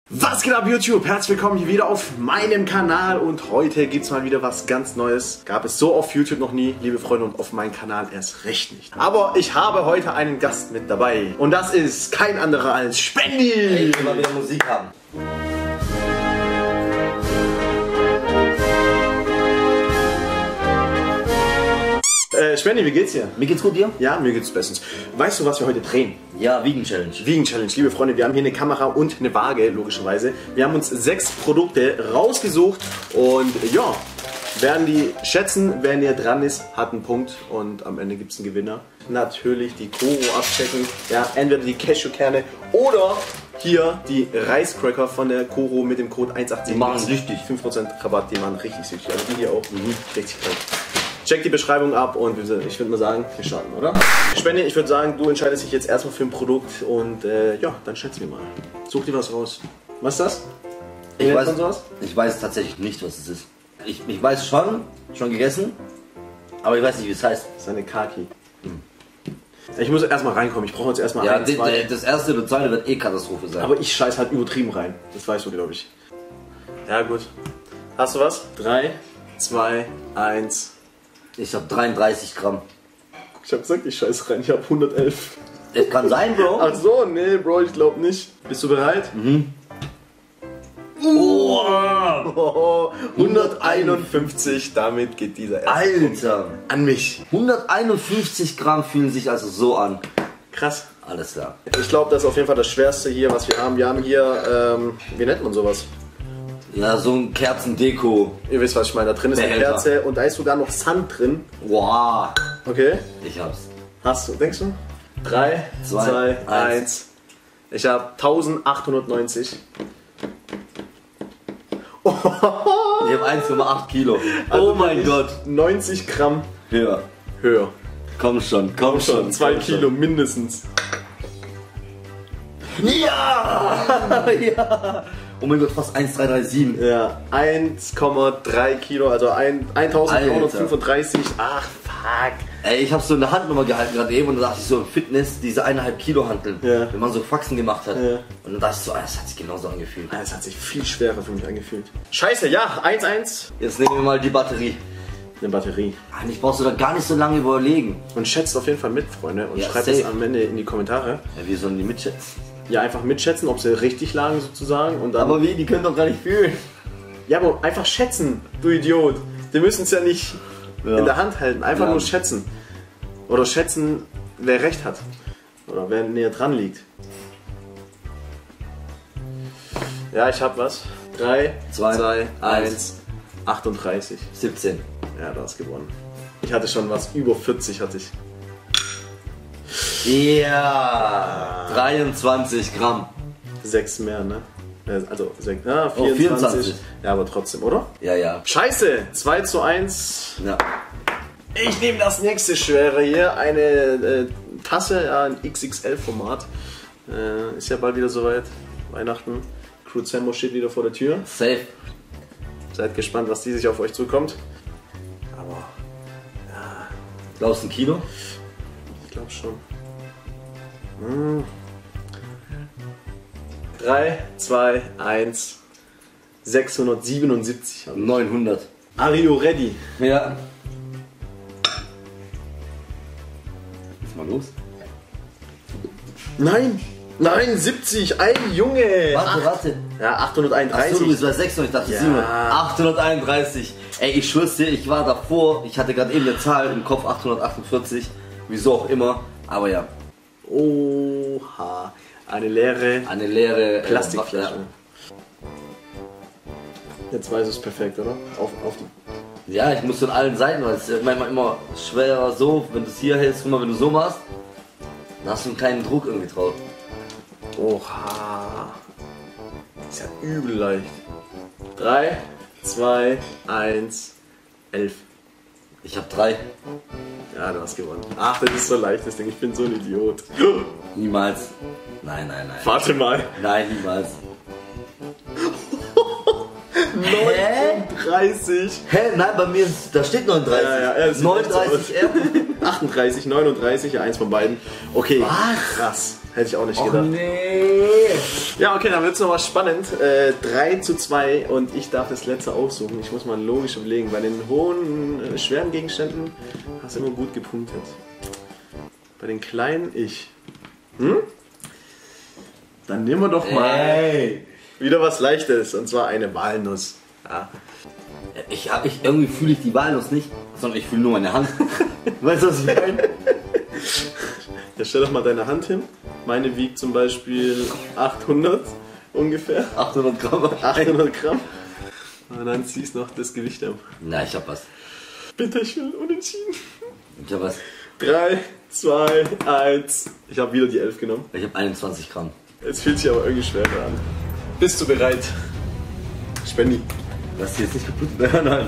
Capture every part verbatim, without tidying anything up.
Was geht ab YouTube? Herzlich willkommen hier wieder auf meinem Kanal und heute gibt es mal wieder was ganz Neues. Gab es so auf YouTube noch nie, liebe Freunde, und auf meinem Kanal erst recht nicht. Aber ich habe heute einen Gast mit dabei und das ist kein anderer als Spendi! Hey, ich will mal wieder Musik haben. Äh, Spendi, wie geht's dir? Mir geht's gut, dir? Ja, mir geht's bestens. Weißt du, was wir heute drehen? Ja, Vegan Challenge. Vegan Challenge, liebe Freunde, wir haben hier eine Kamera und eine Waage, logischerweise. Wir haben uns sechs Produkte rausgesucht und ja, werden die schätzen, wer näher dran ist, hat einen Punkt und am Ende gibt es einen Gewinner. Natürlich die Koro abchecken, ja, entweder die Cashewkerne oder hier die Reiscracker von der Koro mit dem Code eins acht sieben. Die machen süchtig. fünf Prozent Rabatt, die machen richtig süchtig. Also die hier auch. Mhm. Richtig krank. Check die Beschreibung ab und ich würde mal sagen, wir starten, oder? Spendi, ich würde sagen, du entscheidest dich jetzt erstmal für ein Produkt und äh, ja, dann schätzen wir mal. Such dir was raus. Was ist das? Ich weiß, sowas? ich weiß tatsächlich nicht, was es ist. Ich, ich weiß schon, schon gegessen, aber ich weiß nicht, wie es heißt. Das ist eine Kaki. Hm. Ich muss erstmal reinkommen, ich brauche jetzt erstmal ja, ein, zwei. Das erste oder zweite wird eh Katastrophe sein. Aber ich scheiß halt übertrieben rein. Das weißt du, glaube ich. Ja, gut. Hast du was? drei, zwei, eins. Ich hab dreiunddreißig Gramm. Ich hab gesagt, ich scheiß rein, ich hab hundertelf. Es kann sein, Bro. Ach so, nee, Bro, ich glaub nicht. Bist du bereit? Mhm. Oh, oh, hunderteinundfünfzig, damit geht dieser erste Alter! An mich. hunderteinundfünfzig Gramm fühlen sich also so an. Krass. Alles klar. Ich glaube, das ist auf jeden Fall das Schwerste hier, was wir haben. Wir haben hier, ähm, wie nennt man sowas? Ja, so ein Kerzendeko. Ihr wisst, was ich meine. Da drin ist eine Behälter. Kerze und da ist sogar noch Sand drin. Wow. Okay. Ich hab's. Hast du, denkst du? drei, zwei, eins. Ich habe eintausendachthundertneunzig. Ich habe eins Komma acht Kilo. Also oh mein Gott. neunzig Gramm Höher. höher. Komm schon, komm, Komm schon, schon. zwei komm Kilo schon. mindestens. Ja! Ja! Oh mein Gott, fast eins Komma dreihundertsiebenunddreißig. Ja, eins Komma drei Kilo, also eintausenddreihundertfünfunddreißig. Ach, fuck. Ey, ich habe so eine Handnummer gehalten gerade eben und da dachte ich so, Fitness, diese eineinhalb Kilo Hanteln, Ja. wenn man so Faxen gemacht hat. Ja. Und dann dachte ich so, ah, das hat sich genauso angefühlt. Das hat sich viel schwerer für mich angefühlt. Scheiße, ja, eins eins. Jetzt nehmen wir mal die Batterie. Eine Batterie. Eigentlich brauchst du da gar nicht so lange überlegen. Und schätzt auf jeden Fall mit, Freunde. Und Ja, schreibt safe. es am Ende in die Kommentare. Ja, wie sollen die mitschätzen? Ja, einfach mitschätzen, ob sie richtig lagen sozusagen. Und dann Aber wie? Die können doch gar nicht fühlen. ja, aber einfach schätzen, du Idiot. Die müssen es ja nicht Ja. in der Hand halten. Einfach Ja. nur schätzen. Oder schätzen, wer recht hat. Oder wer näher dran liegt. Ja, ich hab was. drei, Zwei, zwei, eins. eins, achtunddreißig. siebzehn. Ja, du hast gewonnen. Ich hatte schon was, über vierzig hatte ich. Ja! dreiundzwanzig Gramm. Sechs mehr, ne? Also sechs, ah, Oh, vierundzwanzig. vierundzwanzig. Ja, aber trotzdem, oder? Ja, ja. Scheiße! zwei zu eins. Ja. Ich nehme das nächste Schwere hier. Eine äh, Tasse, ja, ein X X L-Format. Äh, ist ja bald wieder soweit. Weihnachten. Crew Zemmo steht wieder vor der Tür. Safe. Seid gespannt, was die sich auf euch zukommt. Aber Glaubst du ein Kilo? ich glaube schon. Hm. drei, zwei, eins. sechshundertsiebenundsiebzig. habe ich. neunhundert. Are you ready? Ja. Ist mal los. Nein! Nein, siebzig! Ein Junge! Warte, warte. Ja, Achso, achthunderteinunddreißig. du bist bei sechshundert, ich dachte Ja. siebenhundert. achthunderteinunddreißig. Ey, ich schwör's dir, ich war davor, ich hatte gerade eben eine Zahl im Kopf, achthundertachtundvierzig. Wieso auch immer, aber ja. Oha, eine leere Eine leere äh, Plastikflasche. Ja. Jetzt weiß es perfekt, oder? Auf, auf die. Ja, ich muss von allen Seiten, weil es ist manchmal immer schwer so, wenn du es hier hältst, guck mal, wenn du so machst, dann hast du einen kleinen Druck irgendwie drauf. Oha. Ist ja übel leicht. drei, zwei, eins, elf. Ich habe drei. Ja, du hast gewonnen. Ach, das ist so leicht, das Ding. Ich bin so ein Idiot. Niemals. Nein, nein, nein. Warte mal. Nein, niemals. neununddreißig. Hä? Nein, bei mir ist, da steht neununddreißig. Ja, ja, ja, neununddreißig R. achtunddreißig, neununddreißig, ja, eins von beiden. Okay, Was? krass. Hätte ich auch nicht Och gedacht. nee. Ja, okay, dann wird es nochmal spannend. Äh, drei zu zwei und ich darf das letzte aussuchen. Ich muss mal logisch überlegen. Bei den hohen, äh, schweren Gegenständen hast du immer gut gepunktet. Bei den kleinen ich. Hm? Dann nehmen wir doch mal Hey. wieder was Leichtes, und zwar eine Walnuss. Ja. Ich, hab- ich, irgendwie fühle ich die Walnuss nicht, sondern ich fühle nur meine Hand. Weißt du, was ich meine? Ja, stell doch mal deine Hand hin. Meine wiegt zum Beispiel achthundert ungefähr. achthundert Gramm. achthundert Gramm. Und dann ziehst noch das Gewicht ab. Na, ich hab was. Bitte, ich will unentschieden. Ich hab was. drei, zwei, eins. Ich habe wieder die elf genommen. Ich hab einundzwanzig Gramm. Es fühlt sich aber irgendwie schwer an. Bist du bereit? Spendi. Lass die jetzt nicht kaputt werden. Nein.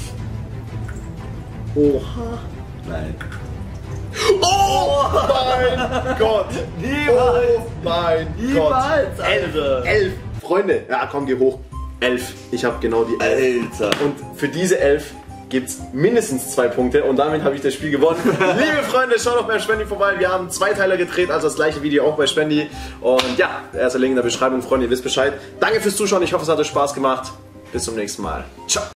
Oha. Nein. Oh mein Gott. Niemals. Oh mein Niemals, Gott. Elf. Elf. Freunde. Ja, komm, geh hoch. Elf. Ich habe genau die elf. Alter. Und für diese elf gibt es mindestens zwei Punkte und damit habe ich das Spiel gewonnen. Liebe Freunde, schaut doch bei Spendi vorbei. Wir haben zwei Teile gedreht, also das gleiche Video auch bei Spendi. Und ja, der erste Link in der Beschreibung, Freunde, ihr wisst Bescheid. Danke fürs Zuschauen, ich hoffe, es hat euch Spaß gemacht. Bis zum nächsten Mal. Ciao.